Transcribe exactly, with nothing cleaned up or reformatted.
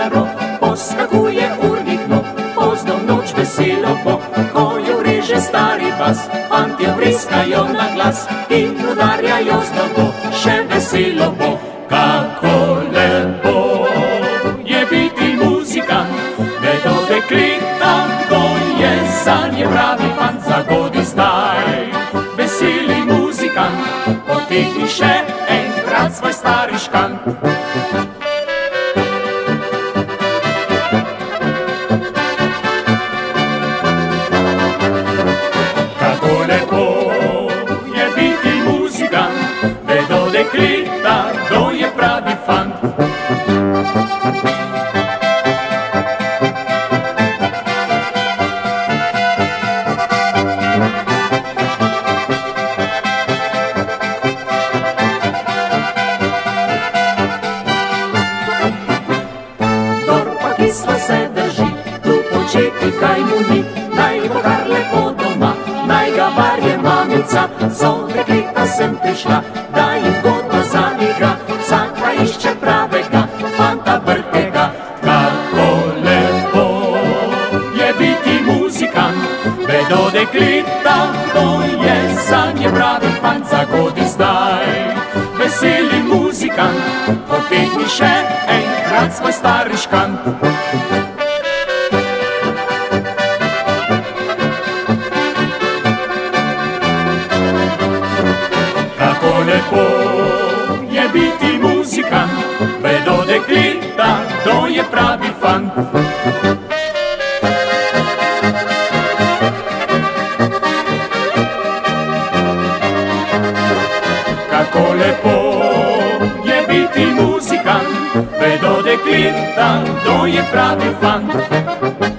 staro, poskakuje urnik nov, pozno v noč veselo bo, ko jo reže stari bas, fantje vriskajo na glas in udarjajo z nogo, še veselo bo. Kako lepo je biti muzikant, vedo dekleta, kdo je zanje pravi fant, zagodi zdaj. Veseli muzikant, potegni še enkrat svoj stari škant. Kako lepo je biti muzikant, vedo dekleta, kdo je pravi fant. Kislo se drži, tu početi kaj mu ni, naj bo kar lepo doma, naj ga varje mamica, so dekleta sem prišla, da jim godno zaigra, vsaka išče pravega, fanta brkega. Kako lepo je biti muzikant, vedo dekleta, kdo je zanje pravi fant, zagodi zdaj. Veseli muzikant, potegni še enkrat svoj stari škant. Kako lepo je biti muzikant, vedo dekleta, kdo je pravi fant. Kako lepo je biti muzikant, vedo dekleta, kdo je pravi fant.